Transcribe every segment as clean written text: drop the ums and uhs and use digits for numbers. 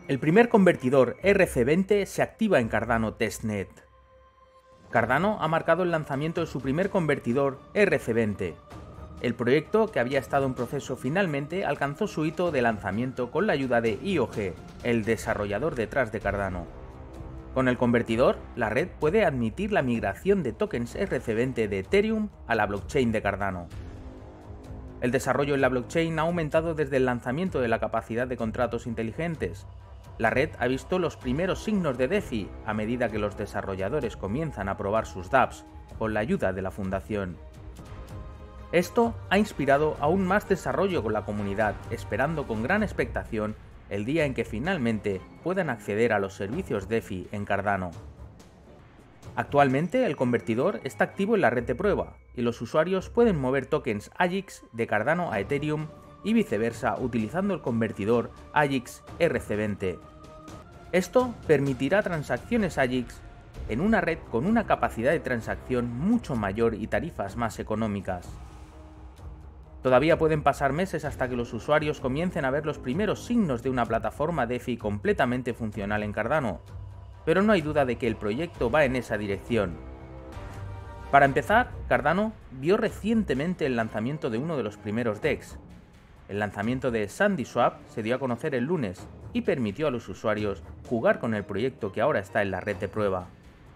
El primer convertidor RC20 se activa en Cardano Testnet. Cardano ha marcado el lanzamiento de su primer convertidor RC20. El proyecto, que había estado en proceso, finalmente alcanzó su hito de lanzamiento con la ayuda de IOG, el desarrollador detrás de Cardano. Con el convertidor, la red puede admitir la migración de tokens RC20 de Ethereum a la blockchain de Cardano. El desarrollo en la blockchain ha aumentado desde el lanzamiento de la capacidad de contratos inteligentes. La red ha visto los primeros signos de DeFi a medida que los desarrolladores comienzan a probar sus dApps con la ayuda de la fundación. Esto ha inspirado aún más desarrollo con la comunidad, esperando con gran expectación el día en que finalmente puedan acceder a los servicios DeFi en Cardano. Actualmente el convertidor está activo en la red de prueba y los usuarios pueden mover tokens AGIX de Cardano a Ethereum y viceversa utilizando el convertidor AGIX RC20. Esto permitirá transacciones AGIX en una red con una capacidad de transacción mucho mayor y tarifas más económicas. Todavía pueden pasar meses hasta que los usuarios comiencen a ver los primeros signos de una plataforma DeFi completamente funcional en Cardano, pero no hay duda de que el proyecto va en esa dirección. Para empezar, Cardano vio recientemente el lanzamiento de uno de los primeros DEX. El lanzamiento de SandySwap se dio a conocer el lunes y permitió a los usuarios jugar con el proyecto que ahora está en la red de prueba.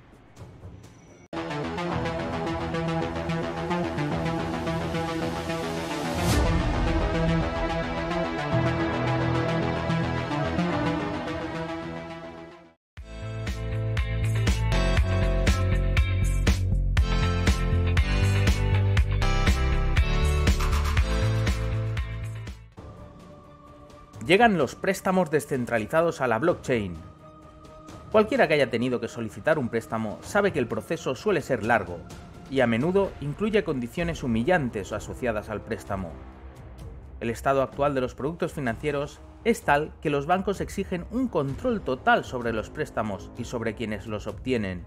Llegan los préstamos descentralizados a la blockchain. Cualquiera que haya tenido que solicitar un préstamo sabe que el proceso suele ser largo y a menudo incluye condiciones humillantes asociadas al préstamo. El estado actual de los productos financieros es tal que los bancos exigen un control total sobre los préstamos y sobre quienes los obtienen.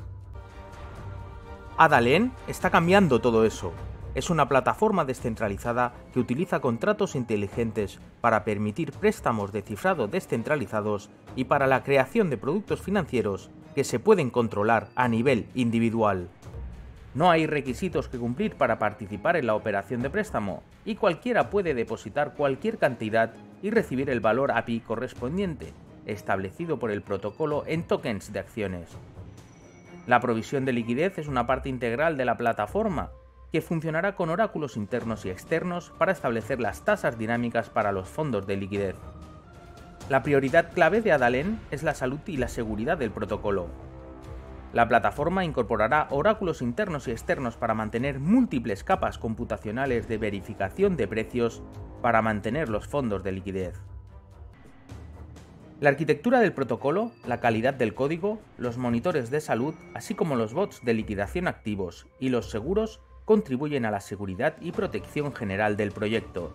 Adalen está cambiando todo eso. Es una plataforma descentralizada que utiliza contratos inteligentes para permitir préstamos de cifrado descentralizados y para la creación de productos financieros que se pueden controlar a nivel individual. No hay requisitos que cumplir para participar en la operación de préstamo y cualquiera puede depositar cualquier cantidad y recibir el valor API correspondiente, establecido por el protocolo en tokens de acciones. La provisión de liquidez es una parte integral de la plataforma, que funcionará con oráculos internos y externos para establecer las tasas dinámicas para los fondos de liquidez. La prioridad clave de Adalen es la salud y la seguridad del protocolo. La plataforma incorporará oráculos internos y externos para mantener múltiples capas computacionales de verificación de precios para mantener los fondos de liquidez. La arquitectura del protocolo, la calidad del código, los monitores de salud, así como los bots de liquidación activos y los seguros contribuyen a la seguridad y protección general del proyecto.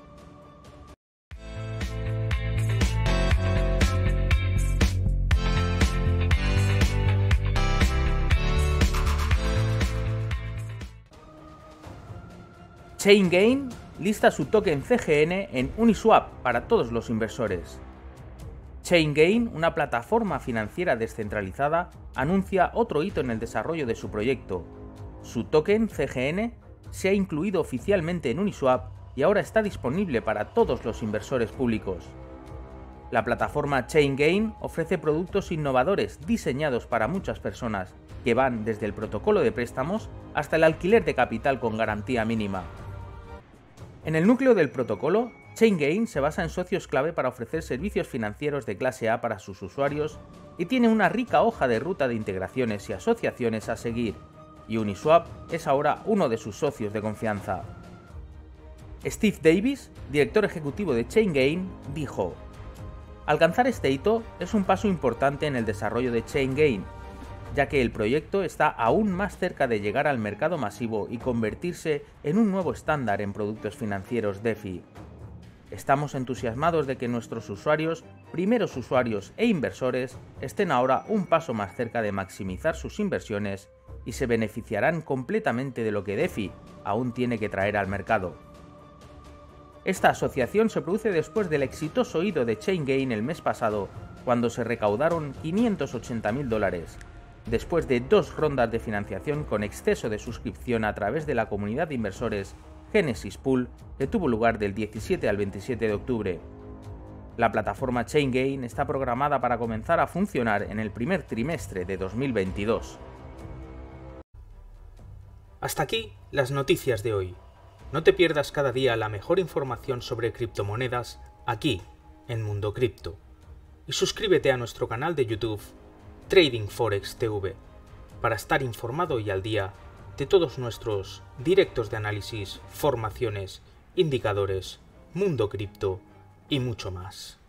ChainGain lista su token CGN en Uniswap para todos los inversores. ChainGain, una plataforma financiera descentralizada, anuncia otro hito en el desarrollo de su proyecto. Su token CGN se ha incluido oficialmente en Uniswap y ahora está disponible para todos los inversores públicos. La plataforma ChainGain ofrece productos innovadores diseñados para muchas personas, que van desde el protocolo de préstamos hasta el alquiler de capital con garantía mínima. En el núcleo del protocolo, ChainGain se basa en socios clave para ofrecer servicios financieros de clase A para sus usuarios y tiene una rica hoja de ruta de integraciones y asociaciones a seguir, y Uniswap es ahora uno de sus socios de confianza. Steve Davis, director ejecutivo de ChainGain, dijo: "Alcanzar este hito es un paso importante en el desarrollo de ChainGain, ya que el proyecto está aún más cerca de llegar al mercado masivo y convertirse en un nuevo estándar en productos financieros DeFi. Estamos entusiasmados de que nuestros usuarios, primeros usuarios e inversores estén ahora un paso más cerca de maximizar sus inversiones y se beneficiarán completamente de lo que DeFi aún tiene que traer al mercado". Esta asociación se produce después del exitoso IDO de ChainGain el mes pasado, cuando se recaudaron $580.000, después de 2 rondas de financiación con exceso de suscripción a través de la comunidad de inversores Genesis Pool, que tuvo lugar del 17 al 27 de octubre. La plataforma ChainGain está programada para comenzar a funcionar en el primer trimestre de 2022. Hasta aquí las noticias de hoy. No te pierdas cada día la mejor información sobre criptomonedas aquí, en Mundo Cripto. Y suscríbete a nuestro canal de YouTube, Trading Forex TV, para estar informado y al día de todos nuestros directos de análisis, formaciones, indicadores, Mundo Cripto y mucho más.